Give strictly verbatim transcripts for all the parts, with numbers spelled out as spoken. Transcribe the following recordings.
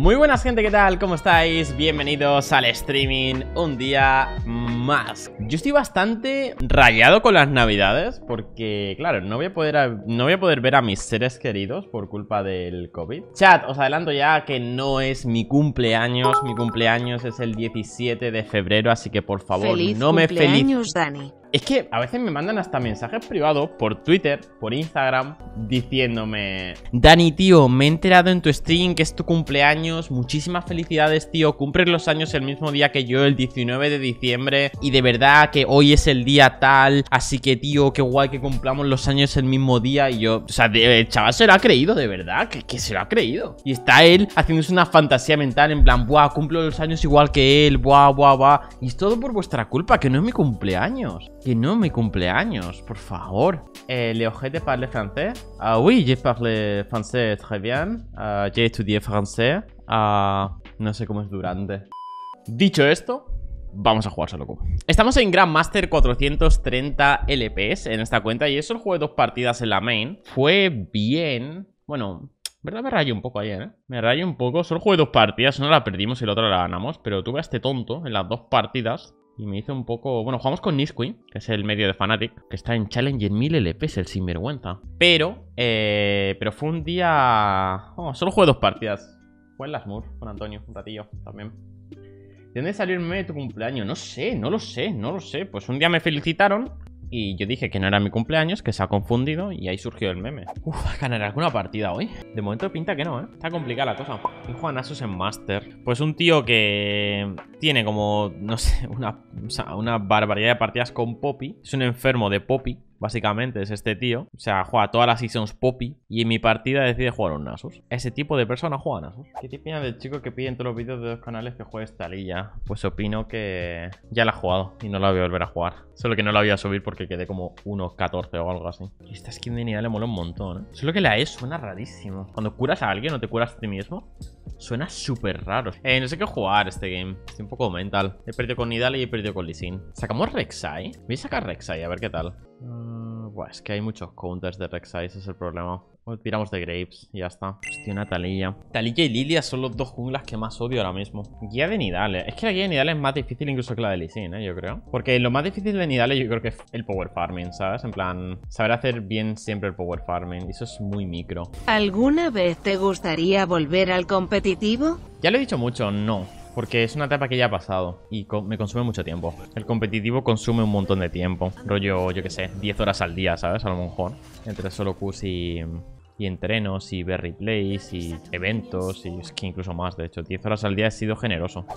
Muy buenas gente, ¿qué tal? ¿Cómo estáis? Bienvenidos al streaming un día más. Yo estoy bastante rayado con las navidades porque, claro, no voy a poder, no voy a poder ver a mis seres queridos por culpa del COVID. Chat, os adelanto ya que no es mi cumpleaños. Mi cumpleaños es el diecisiete de febrero, así que por favor Feliz no me cumpleaños, feliciten. Dani. Es que a veces me mandan hasta mensajes privados por Twitter, por Instagram, diciéndome: Dani, tío, me he enterado en tu stream que es tu cumpleaños. Muchísimas felicidades, tío. Cumples los años el mismo día que yo, el diecinueve de diciembre. Y de verdad que hoy es el día tal. Así que, tío, qué guay que cumplamos los años el mismo día. Y yo, o sea, el chaval se lo ha creído, de verdad. Que, que se lo ha creído. Y está él haciéndose una fantasía mental en plan: buah, cumplo los años igual que él. Buah, buah, buah. Y es todo por vuestra culpa, que no es mi cumpleaños. Que no es mi cumpleaños, por favor. Eh, le ojete parle francés. Ah, oui, je parle français très bien. Uh, j'ai étudié français. Uh, no sé cómo es durante. Dicho esto, vamos a jugar solo cubo. Estamos en Grandmaster cuatrocientos treinta L P S en esta cuenta. Y eso jugué dos partidas en la main. Fue bien. Bueno, verdad me rayé un poco ayer, ¿eh? Me rayé un poco. Solo jugué dos partidas. Una la perdimos y la otra la ganamos. Pero tuve a este tonto en las dos partidas y me hizo un poco... Bueno, jugamos con Nisqui, que es el medio de Fnatic, que está en Challenge en mil L P S, el sinvergüenza. Pero, eh... Pero fue un día... Oh, solo jugué dos partidas. Fue en las Mur, con Antonio, un ratillo también. ¿De dónde salió el meme de tu cumpleaños? No sé, no lo sé, no lo sé. Pues un día me felicitaron y yo dije que no era mi cumpleaños, que se ha confundido, y ahí surgió el meme. Uf, ¿ganaré alguna partida hoy? De momento pinta que no, ¿eh? Está complicada la cosa. ¿Y juega Nasus en Master? Pues un tío que tiene como, no sé, una, o sea, una barbaridad de partidas con Poppy. Es un enfermo de Poppy, básicamente, es este tío. O sea, juega todas las seasons Poppy y en mi partida decide jugar un Nasus. Ese tipo de persona juega Nasus. ¿Qué te opinas del chico que pide en todos los vídeos de los canales que juegues Taliyah? Pues opino que ya la ha jugado y no la voy a volver a jugar. Solo que no la voy a subir porque quedé como uno catorce o algo así. Y esta skin de Nidale le mola un montón, ¿eh? Solo que la E suena rarísimo. Cuando curas a alguien o te curas a ti mismo, suena súper raro. Eh, no sé qué jugar este game. Estoy un poco mental. He perdido con Nidale y he perdido con Lee Sin. ¿Sacamos Rek'Sai? Voy a sacar Rek'Sai a ver qué tal. Uh, buah, es que hay muchos counters de Rek'Sai, ese es el problema. O tiramos de Graves y ya está. Hostia, una Taliyah. Taliyah y Lilia son los dos junglas que más odio ahora mismo. Guía de Nidale. Es que la guía de Nidale es más difícil incluso que la de Lee Sin, ¿eh? Yo creo. Porque lo más difícil de Nidale yo creo que es el power farming, ¿sabes? En plan, saber hacer bien siempre el power farming. Y eso es muy micro. ¿Alguna vez te gustaría volver al competitivo? Ya lo he dicho mucho, no. Porque es una etapa que ya ha pasado y co me consume mucho tiempo. El competitivo consume un montón de tiempo. Rollo, yo que sé, diez horas al día, ¿sabes? A lo mejor. Entre solo Qs y, y entrenos y ver replays y eventos y es que incluso más, de hecho. diez horas al día he sido generoso.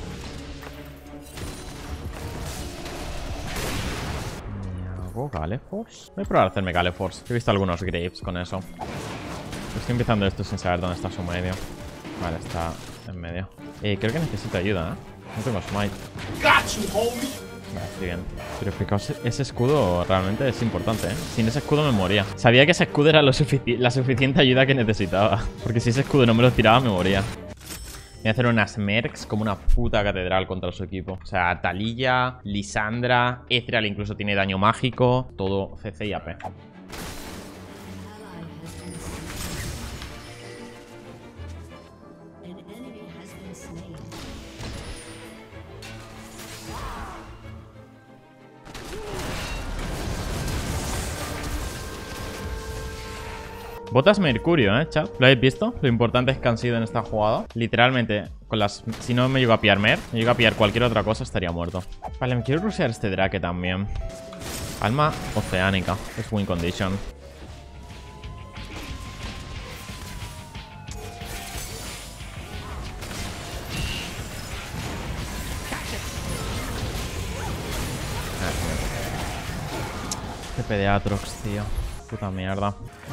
¿Me hago Gale Force? Voy a probar a hacerme Gale Force. He visto algunos Graves con eso. Estoy empezando esto sin saber dónde está su medio. Vale, está en medio. Eh, creo que necesito ayuda, ¿eh? No tengo smite. Vale, estoy bien. Pero fijaos, ese escudo realmente es importante, ¿eh? Sin ese escudo me moría. Sabía que ese escudo era lo sufici la suficiente ayuda que necesitaba. Porque si ese escudo no me lo tiraba, me moría. Voy a hacer unas mercs como una puta catedral contra su equipo. O sea, Taliyah, Lissandra, Ezreal incluso tiene daño mágico. Todo C C y A P. Botas Mercurio, ¿eh, chat? ¿Lo habéis visto? Lo importante es que han sido en esta jugada. Literalmente, con las... si no me llego a pillar Mer, me llego a pillar cualquier otra cosa, estaría muerto. Vale, me quiero rushear este Drake también. Alma oceánica. Es win condition. T P de Aatrox, tío. Puta mierda.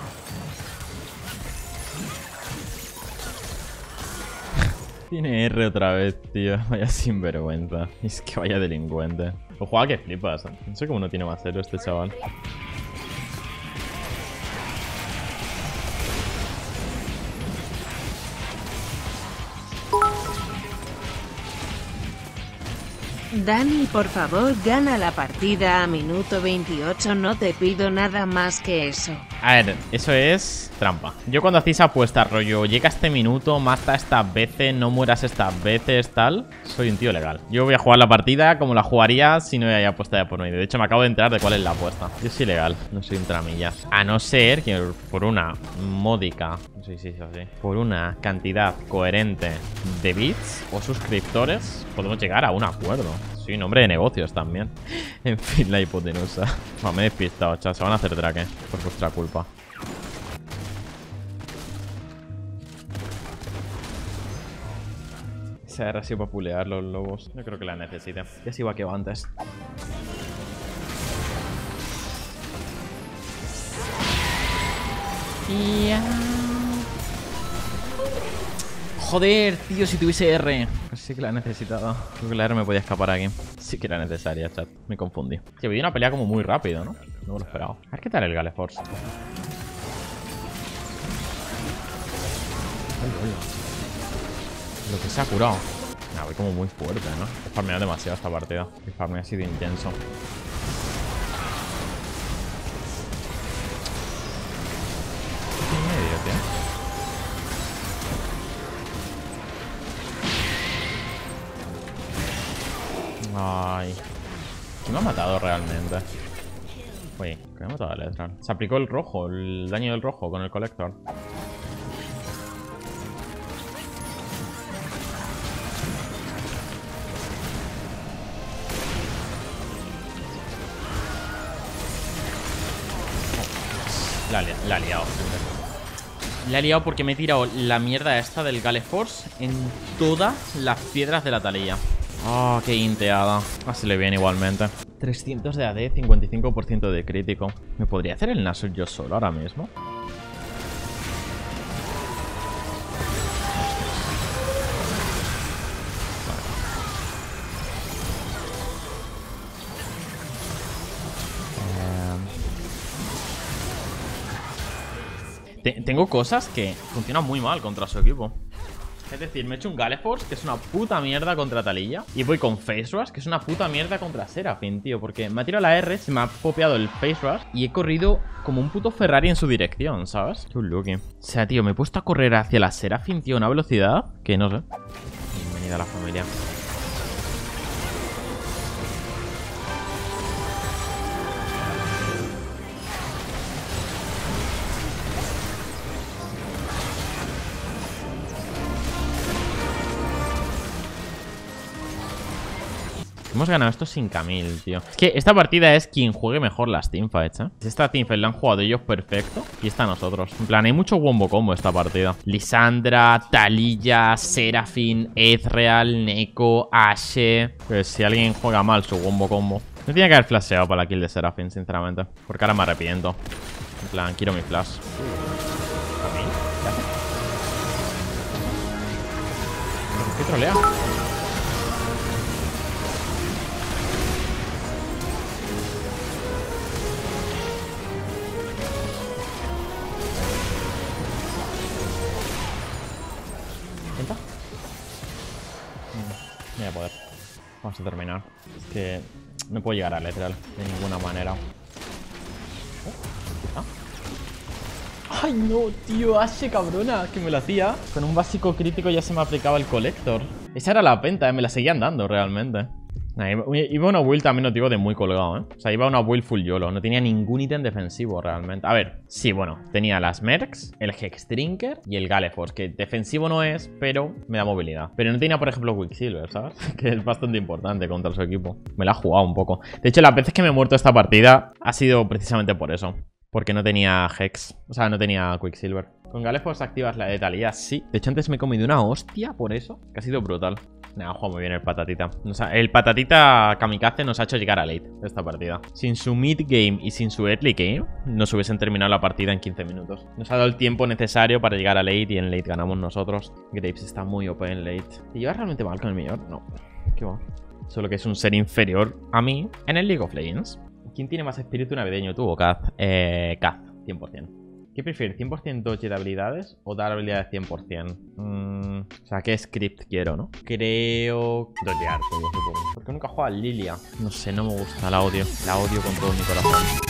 Tiene R otra vez, tío. Vaya sinvergüenza. Es que vaya delincuente. O juega que flipas. No sé cómo no tiene más cero este chaval. Dani, por favor, gana la partida a minuto veintiocho. No te pido nada más que eso. A ver, eso es trampa. Yo cuando hacéis apuestas, rollo, llega este minuto, mata estas veces, no mueras estas veces, tal, soy un tío legal. Yo voy a jugar la partida como la jugaría si no hay apuesta de por medio. De hecho, me acabo de enterar de cuál es la apuesta. Yo soy legal, no soy un tramillas. A no ser que por una módica, sí, sí, sí, sí, por una cantidad coherente de bits o suscriptores, podemos llegar a un acuerdo. Sí, nombre de negocios también. En fin, la hipotenusa. Oh, me he despistado, chat. Se van a hacer traque por vuestra culpa. Esa era así para pulear los lobos. Yo creo que la necesite. Ya se iba que va antes. Yeah. Joder, tío, si tuviese R. Pues sí que la he necesitado. Creo que la R me podía escapar aquí. Sí que era necesaria, chat. Me confundí. Que vi una pelea como muy rápido, ¿no? No me lo esperaba. A ver qué tal el Gale Force. Lo que se ha curado. Nah, voy como muy fuerte, ¿no? He farmeado demasiado esta partida. El farmeo ha sido intenso. ¿Qué medio, tío? Ay. ¿Quién me ha matado realmente? Uy, ¿qué me ha matado a Letran? Se aplicó el rojo, el daño del rojo con el colector. La, li la ha liado. La he liado porque me he tirado la mierda esta del Gale Force en todas las piedras de la talilla. Oh, qué inteada. Así le viene igualmente. trescientos de A D, cincuenta y cinco por ciento de crítico. ¿Me podría hacer el Nashor yo solo ahora mismo? Eh... Tengo cosas que funcionan muy mal contra su equipo. Es decir, me he hecho un Gale Force, que es una puta mierda contra Taliyah. Y voy con Face Rush, que es una puta mierda contra Seraphine, tío. Porque me ha tirado la R, se me ha popeado el Face Rush y he corrido como un puto Ferrari en su dirección, ¿sabes? Too lucky. O sea, tío, me he puesto a correr hacia la Seraphine, tío, a una velocidad que no sé. Bienvenida a la familia. Hemos ganado esto sin Camille, tío. Es que esta partida es quien juegue mejor las teamfights, ¿eh? Esta teamfight la han jugado ellos perfecto y está nosotros. En plan, hay mucho wombo combo esta partida. Lissandra, Taliyah, Seraphine, Ezreal, Neeko, Ashe. Pues si alguien juega mal su wombo combo. Me tenía que haber flasheado para la kill de Seraphine, sinceramente. Porque ahora me arrepiento. En plan, quiero mi flash. ¿Qué trolea? No voy a poder. Vamos a terminar. Es que no puedo llegar a Letral de ninguna manera. Oh, ¿ah? ¡Ay, no, tío! Ashe, cabrona, que me lo hacía. Con un básico crítico ya se me aplicaba el colector. Esa era la penta, ¿eh? Me la seguían dando realmente. Nah, iba, iba una build también, no digo, de muy colgado, ¿eh? O sea, iba una build full YOLO. No tenía ningún ítem defensivo realmente. A ver, sí, bueno. Tenía las Mercs, el Hexdrinker y el Gale Force, que defensivo no es, pero me da movilidad. Pero no tenía, por ejemplo, Quicksilver, ¿sabes? Que es bastante importante contra su equipo. Me la ha jugado un poco. De hecho, las veces que me he muerto esta partida ha sido precisamente por eso. Porque no tenía Hex. O sea, no tenía Quicksilver. Con Gale Force activas la de Taliyah, sí. De hecho, antes me he comido una hostia por eso, que ha sido brutal. Nah, juega muy bien el patatita. O sea, el patatita kamikaze nos ha hecho llegar a late de esta partida. Sin su mid game y sin su early game, nos hubiesen terminado la partida en quince minutos. Nos ha dado el tiempo necesario para llegar a late y en late ganamos nosotros. Graves está muy O P en late. ¿Te llevas realmente mal con el millón? No. Qué va. Solo que es un ser inferior a mí en el League of Legends. ¿Quién tiene más espíritu navideño, tú o Kaz? Eh, Kaz, cien por cien. ¿Qué prefieres? ¿cien por cien dodge de habilidades o dar habilidades cien por cien? Mm, o sea, ¿qué script quiero, no? Creo... dodgear, supongo. ¿Por qué nunca juega a Lilia? No sé, no me gusta, la odio. La odio con todo mi corazón.